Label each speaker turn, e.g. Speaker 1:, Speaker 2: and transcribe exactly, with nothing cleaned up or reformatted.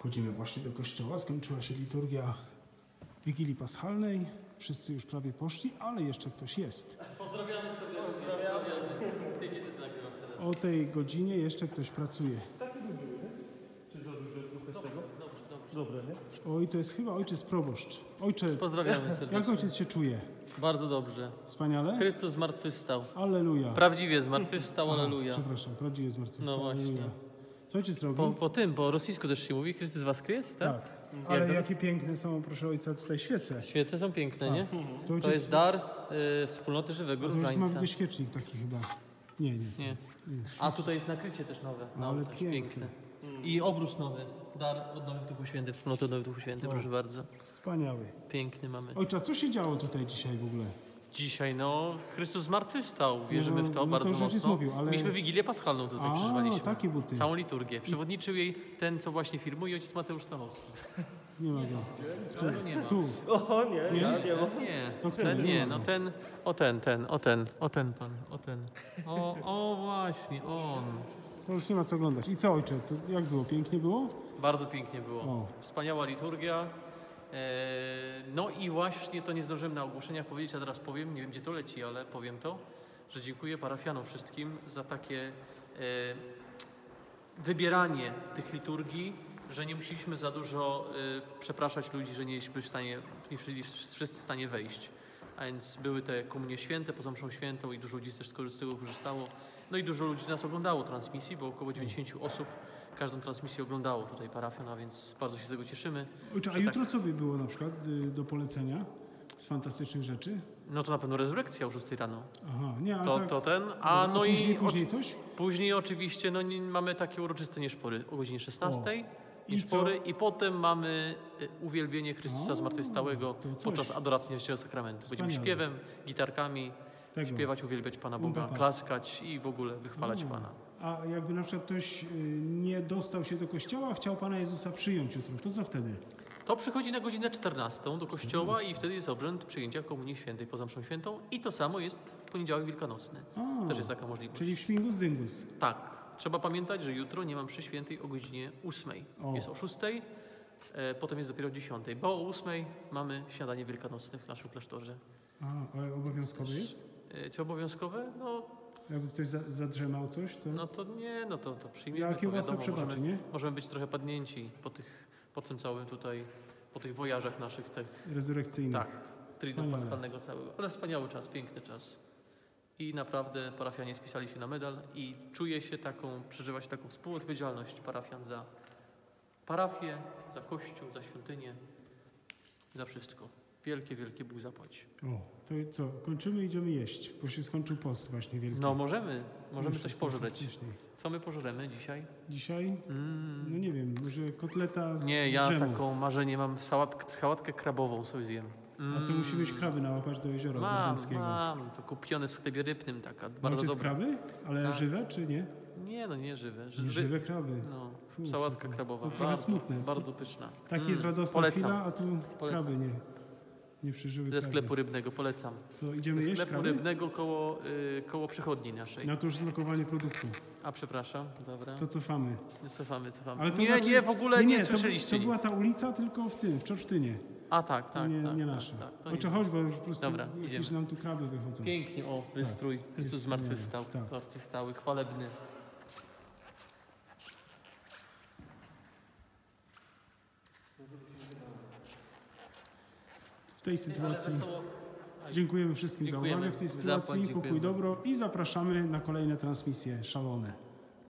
Speaker 1: Wchodzimy właśnie do kościoła, skończyła się liturgia Wigilii Paschalnej. Wszyscy już prawie poszli, ale jeszcze ktoś jest.
Speaker 2: Pozdrawiamy serdecznie. Pozdrawiamy. Ty gdzie ty to nagrywasz teraz?
Speaker 1: O tej godzinie jeszcze ktoś pracuje.
Speaker 3: Takie by były, nie? Czy za duże trochę z tego?
Speaker 2: Dobrze, dobrze.
Speaker 3: Dobre, nie?
Speaker 1: Oj, to jest chyba ojciec proboszcz. Ojcze,
Speaker 2: Pozdrawiamy serdecznie.
Speaker 1: jak ojciec się czuje?
Speaker 2: Bardzo dobrze.
Speaker 1: Wspaniale?
Speaker 2: Chrystus zmartwychwstał.
Speaker 1: Alleluja.
Speaker 2: Prawdziwie zmartwychwstał,
Speaker 1: Aha,
Speaker 2: alleluja.
Speaker 1: Przepraszam, prawdziwie zmartwychwstał.
Speaker 2: No właśnie.
Speaker 1: Alleluja. Co ojciec robi?
Speaker 2: Po, po tym, po rosyjsku też się mówi, Chrystus woskres, tak?
Speaker 1: Tak. Ale
Speaker 2: Jak-
Speaker 1: jakie piękne są, proszę ojca, tutaj świece.
Speaker 2: Świece są piękne, nie?
Speaker 1: To,
Speaker 2: To jest dar y, wspólnoty żywego
Speaker 1: to już ma
Speaker 2: różańca.
Speaker 1: widzę świecznik taki chyba. Nie, nie.
Speaker 2: Nie. A tutaj jest nakrycie też nowe. No,
Speaker 1: Ale
Speaker 2: też
Speaker 1: piękne.
Speaker 2: piękne. I obróz nowy. Dar odnowy w Duchu Świętym, wspólnoty odnowy w Duchu Świętym, proszę bardzo.
Speaker 1: Wspaniały.
Speaker 2: Piękny mamy.
Speaker 1: Ojcze, a co się działo tutaj dzisiaj w ogóle?
Speaker 2: Dzisiaj, no, Chrystus zmartwychwstał. Wierzymy
Speaker 1: No,
Speaker 2: w to
Speaker 1: no to
Speaker 2: bardzo
Speaker 1: już ojciec
Speaker 2: mocno.
Speaker 1: mówił, ale-
Speaker 2: Mieliśmy Wigilię Paschalną tutaj,
Speaker 1: A,
Speaker 2: przeżywaliśmy.
Speaker 1: takie buty.
Speaker 2: Całą liturgię. Przewodniczył jej ten, co właśnie filmuje, ojciec Mateusz Stachowski.
Speaker 1: Nie ma go.
Speaker 2: Tu, nie ma.
Speaker 1: Tu.
Speaker 3: O nie,
Speaker 1: Nie?
Speaker 3: ja nie mam.
Speaker 2: Ten nie,
Speaker 1: To kto?
Speaker 2: ten
Speaker 1: Nie
Speaker 2: nie,
Speaker 1: ma
Speaker 2: no
Speaker 1: go.
Speaker 2: ten, o ten, ten, o ten, o ten pan, o ten. O, o właśnie, on.
Speaker 1: To już nie ma co oglądać. I co ojcze, to jak było? Pięknie było?
Speaker 2: Bardzo pięknie było.
Speaker 1: O.
Speaker 2: Wspaniała liturgia. E, no i właśnie to nie zdążyłem na ogłoszeniach powiedzieć, a teraz powiem, nie wiem gdzie to leci, ale powiem to, że dziękuję parafianom wszystkim za takie e, wybieranie tych liturgii, że nie musieliśmy za dużo e, przepraszać ludzi, że nie byliśmy w stanie, nie byli wszyscy w stanie wejść. A więc były te komunie święte, poza mszą świętą i dużo ludzi też z tego korzystało. No i dużo ludzi nas oglądało transmisji, bo około dziewięćdziesiąt osób każdą transmisję oglądało tutaj parafian, a więc bardzo się z tego cieszymy.
Speaker 1: Ojcze, a
Speaker 2: że
Speaker 1: jutro
Speaker 2: tak-
Speaker 1: co by było na przykład y, do polecenia z fantastycznych rzeczy?
Speaker 2: No to na pewno rezurekcja o szóstej rano.
Speaker 1: Aha, nie, ale
Speaker 2: To,
Speaker 1: tak,
Speaker 2: to ten, a no i
Speaker 1: później, później
Speaker 2: oczy-
Speaker 1: coś?
Speaker 2: później oczywiście no, nie, mamy takie uroczyste nieszpory o godzinie szesnastej.
Speaker 1: I
Speaker 2: Nieszpory
Speaker 1: co?
Speaker 2: i potem mamy y, uwielbienie Chrystusa
Speaker 1: O,
Speaker 2: zmartwychwstałego
Speaker 1: to coś.
Speaker 2: podczas adoracji Nieświętego Sakramentu. Będziemy
Speaker 1: Wspaniale.
Speaker 2: śpiewem, gitarkami,
Speaker 1: Tego.
Speaker 2: śpiewać, uwielbiać Pana Boga,
Speaker 1: Papa.
Speaker 2: klaskać i w ogóle wychwalać Pana.
Speaker 1: A jakby na przykład ktoś y, nie dostał się do kościoła, a chciał Pana Jezusa przyjąć jutro, to co wtedy?
Speaker 2: To przychodzi na godzinę czternastą do kościoła i wtedy jest obrzęd przyjęcia Komunii Świętej poza mszą świętą i to samo jest w poniedziałek wielkanocny.
Speaker 1: A,
Speaker 2: Też jest taka możliwość.
Speaker 1: Czyli w śmigus dyngus.
Speaker 2: Tak. Trzeba pamiętać, że jutro nie mam mszy świętej o godzinie ósmej.
Speaker 1: O.
Speaker 2: Jest o szóstej, e, potem jest dopiero o dziesiątej, bo o ósmej mamy śniadanie wielkanocne w naszym klasztorze.
Speaker 1: A, ale obowiązkowe jest?
Speaker 2: E, czy obowiązkowe? No,
Speaker 1: Jakby ktoś za, zadrzemał coś, to...
Speaker 2: no to nie, no to, to przyjmiemy.
Speaker 1: Ja
Speaker 2: to
Speaker 1: kiełbasę
Speaker 2: wiadomo,
Speaker 1: przebaczę,
Speaker 2: możemy,
Speaker 1: nie?
Speaker 2: możemy być trochę padnięci po, tych, po tym całym tutaj, po tych wojażach naszych, tych,
Speaker 1: Rezurekcyjny.
Speaker 2: tak, tridu
Speaker 1: Wspaniale.
Speaker 2: paschalnego całego. Ale wspaniały czas, piękny czas. I naprawdę parafianie spisali się na medal i czuje się taką, przeżywa się taką współodpowiedzialność parafian za parafię, za kościół, za świątynię, za wszystko. Wielkie, wielkie Bóg zapłać.
Speaker 1: O, to co, kończymy i idziemy jeść, bo się skończył post właśnie wielki.
Speaker 2: No możemy, możemy
Speaker 1: Muszę
Speaker 2: coś
Speaker 1: skończyć
Speaker 2: pożreć.
Speaker 1: wcześniej.
Speaker 2: Co my pożremy dzisiaj?
Speaker 1: Dzisiaj?
Speaker 2: Mm.
Speaker 1: No nie wiem, może kotleta z
Speaker 2: Nie, ja
Speaker 1: drzemu.
Speaker 2: taką marzenie mam, sałatkę, sałatkę krabową sobie zjem.
Speaker 1: A to musi być kraby nałapać do jeziora
Speaker 2: Mam,
Speaker 1: Górnickiego.
Speaker 2: mam, to kupione w sklepie rybnym taka, bardzo
Speaker 1: Macie
Speaker 2: dobre.
Speaker 1: kraby? Ale
Speaker 2: Tak.
Speaker 1: żywe czy nie?
Speaker 2: Nie, no nie żywe.
Speaker 1: Nie
Speaker 2: Ży-
Speaker 1: żywe kraby.
Speaker 2: No,
Speaker 1: Kurczę,
Speaker 2: sałatka
Speaker 1: to-
Speaker 2: krabowa,
Speaker 1: to trochę
Speaker 2: bardzo,
Speaker 1: smutne.
Speaker 2: bardzo pyszna.
Speaker 1: Tak
Speaker 2: Mm,
Speaker 1: jest radosna
Speaker 2: polecam.
Speaker 1: chwila, a tu
Speaker 2: Polecam.
Speaker 1: kraby nie, nie przeżyły
Speaker 2: Ze
Speaker 1: kraby.
Speaker 2: sklepu rybnego, polecam.
Speaker 1: To idziemy
Speaker 2: Ze
Speaker 1: jeść
Speaker 2: sklepu
Speaker 1: kraby?
Speaker 2: rybnego koło, y, koło przychodni naszej.
Speaker 1: Na to już zlokowanie produktu.
Speaker 2: A przepraszam, dobra.
Speaker 1: To cofamy.
Speaker 2: Cofamy, cofamy.
Speaker 1: Ale to
Speaker 2: nie,
Speaker 1: znaczy-
Speaker 2: nie, w ogóle nie,
Speaker 1: to,
Speaker 2: słyszeliście
Speaker 1: To była
Speaker 2: nic.
Speaker 1: ta ulica tylko w tym, w Czorsztynie.
Speaker 2: A tak, tak,
Speaker 1: nie,
Speaker 2: tak.
Speaker 1: nie
Speaker 2: tak,
Speaker 1: nasza.
Speaker 2: tak, to
Speaker 1: Ojcze,
Speaker 2: nie.
Speaker 1: chodź, bo już po prostu
Speaker 2: Dobra,
Speaker 1: jakieś
Speaker 2: idziemy.
Speaker 1: nam tu kraby wychodzą.
Speaker 2: Pięknie, o, wystrój. Chrystus
Speaker 1: jest wspaniale,
Speaker 2: zmartwychwstał.
Speaker 1: tak.
Speaker 2: Zmartwychwstały, chwalebny.
Speaker 1: W tej
Speaker 2: Ale
Speaker 1: sytuacji
Speaker 2: wesoło.
Speaker 1: dziękujemy wszystkim
Speaker 2: Dziękujemy.
Speaker 1: za uwagę w tej
Speaker 2: Zapłać,
Speaker 1: sytuacji. Pokój
Speaker 2: dziękujemy.
Speaker 1: dobro i zapraszamy na kolejne transmisje szalone.